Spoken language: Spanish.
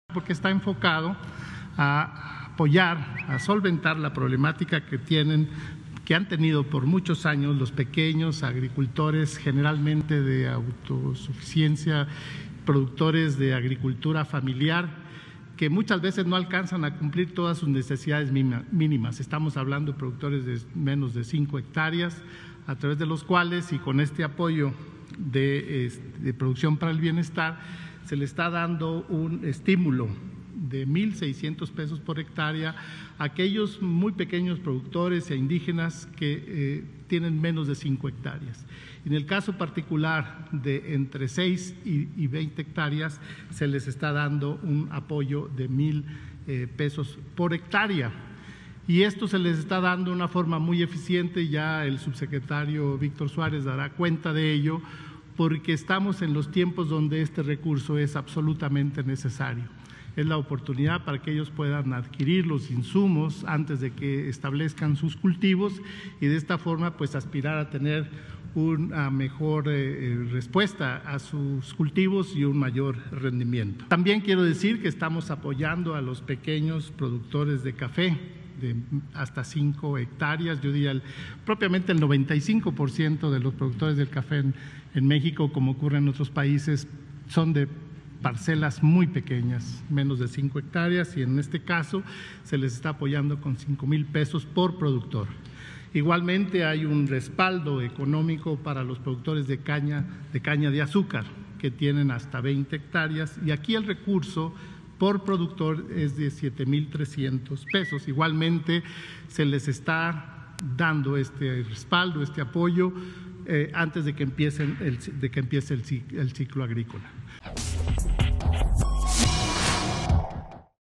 porque está enfocado a apoyar, a solventar la problemática que han tenido por muchos años los pequeños agricultores, generalmente de autosuficiencia, productores de agricultura familiar, que muchas veces no alcanzan a cumplir todas sus necesidades mínimas. Estamos hablando de productores de menos de 5 hectáreas, a través de los cuales, y con este apoyo de producción para el bienestar, se le está dando un estímulo de 1,600 pesos por hectárea a aquellos muy pequeños productores e indígenas que tienen menos de 5 hectáreas. En el caso particular de entre 6 y 20 hectáreas, se les está dando un apoyo de 1,000 pesos por hectárea. Y esto se les está dando de una forma muy eficiente, ya el subsecretario Víctor Suárez dará cuenta de ello, porque estamos en los tiempos donde este recurso es absolutamente necesario. Es la oportunidad para que ellos puedan adquirir los insumos antes de que establezcan sus cultivos y de esta forma pues aspirar a tener una mejor respuesta a sus cultivos y un mayor rendimiento. También quiero decir que estamos apoyando a los pequeños productores de café de hasta 5 hectáreas, yo diría propiamente el 95% de los productores del café en México, como ocurre en otros países, son de parcelas muy pequeñas, menos de 5 hectáreas, y en este caso se les está apoyando con 5,000 pesos por productor. Igualmente hay un respaldo económico para los productores de caña de azúcar, que tienen hasta 20 hectáreas, y aquí el recurso por productor es de 7,300 pesos. Igualmente se les está dando este respaldo, este apoyo, antes de que empiece el ciclo agrícola.